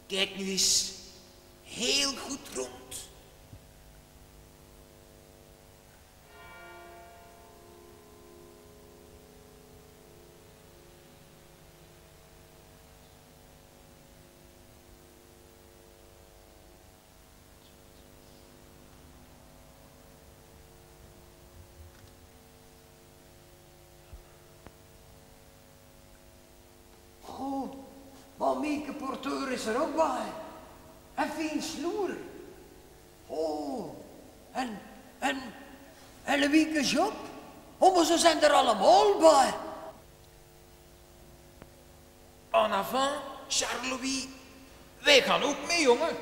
Kijk nu eens heel goed rond. Oh, maar Mieke Porteur is er ook bij. En Fien Sloer. Oh, en Wieke Job. Oh, maar ze zijn er allemaal bij. En avant, Charles-Louis. Wij gaan ook mee, jongen.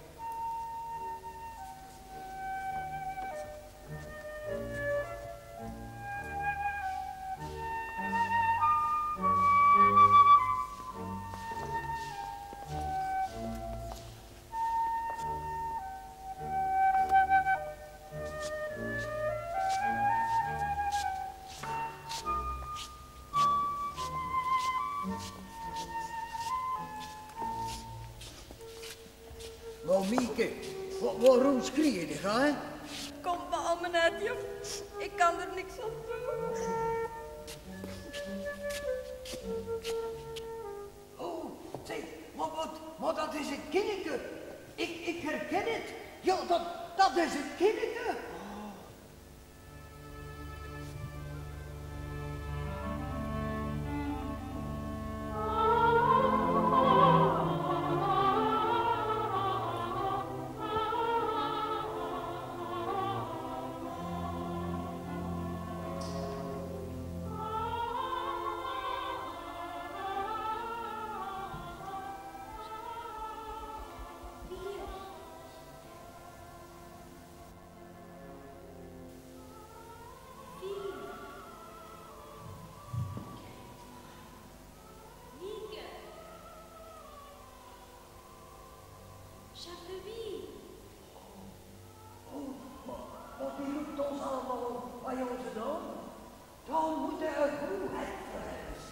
Maar Mieke, waarom schreeuw je, hè? Kom maar, meneertje. Ik kan er niks aan doen. Oh, zeg, maar dat is een kindje. Ik herken het. Ja, dat is een kindje. Charles-Louis. Wat die roept ons allemaal bij onze naam. Dan moet er een goedheid verhuizen.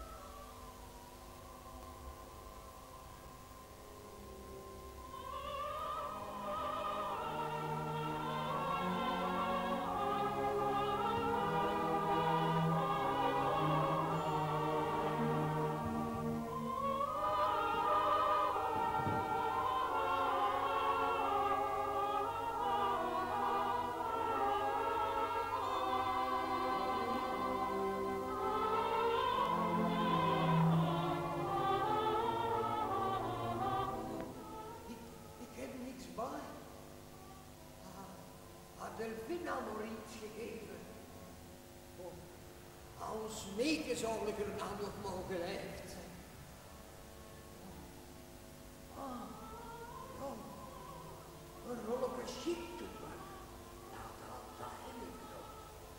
Ik heb niks bij. Had Delphine al nog iets gegeven? Als Mieke zou ik er nou nog mogen heeft. Een rolletje chic doen maar. Nou, dat heb ik toch.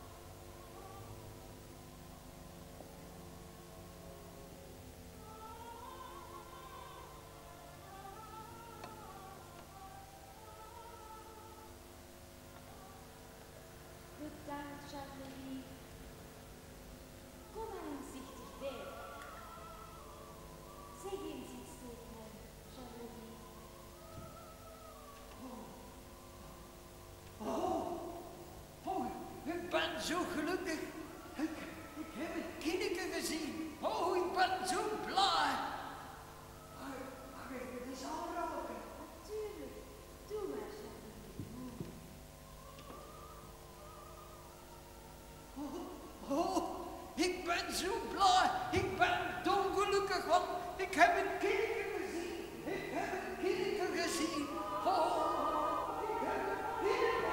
Bedankt, Charles-Louis. Kom maar eens dichterbij. Zeg eens iets tegen hem, Charles-Louis. Oh, ik ben zo gelukkig. Ik heb het kindje gezien. Oh, ik ben zo blij. Mag ik het eens aanraken? Natuurlijk. Doe maar, Charles-Louis. Oh, ik ben zo blij. Ik ben dolgelukkig, want ik heb het kindje gezien. Ik heb het kindje gezien. Oh, ik heb het kindje gezien.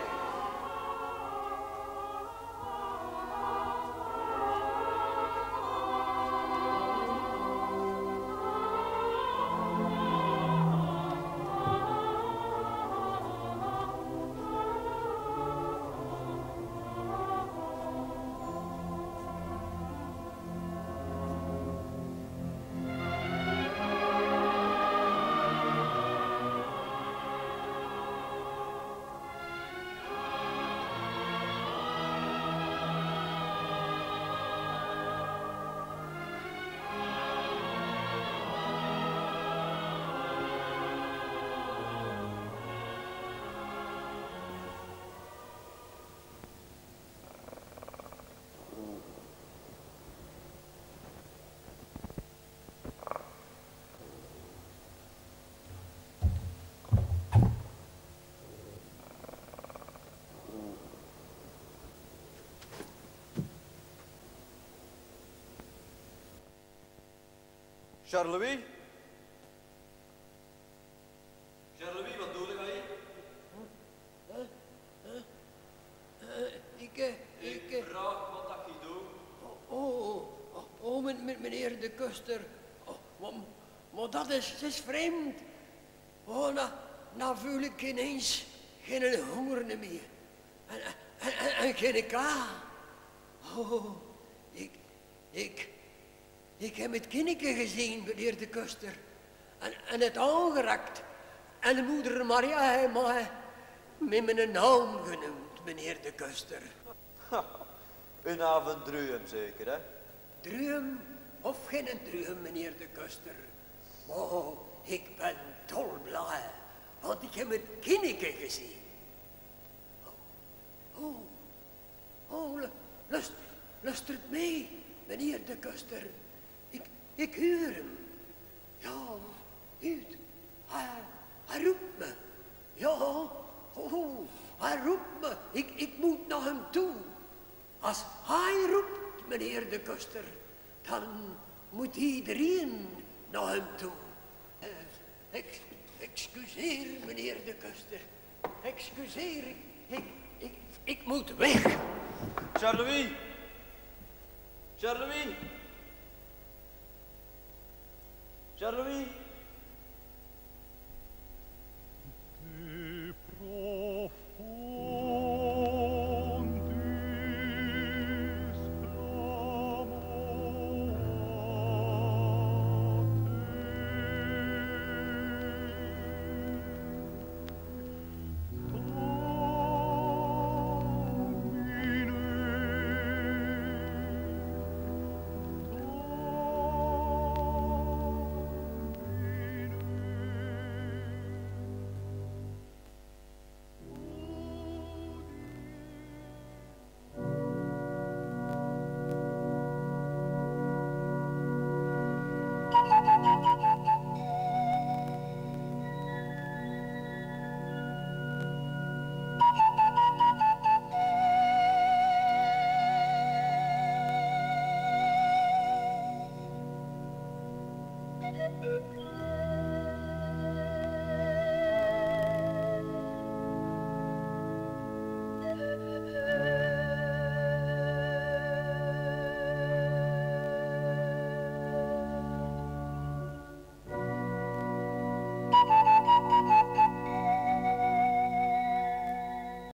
Charles-Louis? Charles-Louis, wat doe je hier? Ik vraag wat dat je doet. Meneer de Kuster. Maar dat is vreemd. Nou voel ik ineens geen honger meer. En geen ka. Ik heb het kindje gezien, meneer de Kuster. En het aangerakt. En de moeder Maria heeft mij met mijn naam genoemd, meneer de Kuster. Een avond druum zeker, hè? Druum of geen druum, meneer de Kuster. Maar ik ben dolblij, want ik heb het kindje gezien. Luistert mee, meneer de Kuster. Ik huur hem. Ja, uit. Hij roept me. Ja, hij roept me. Ik moet naar hem toe. Als hij roept, meneer de Kuster, dan moet iedereen naar hem toe. Excuseer, meneer de Kuster. Excuseer, ik moet weg. Charles-Louis! Charles-Louis! Charles-Louis!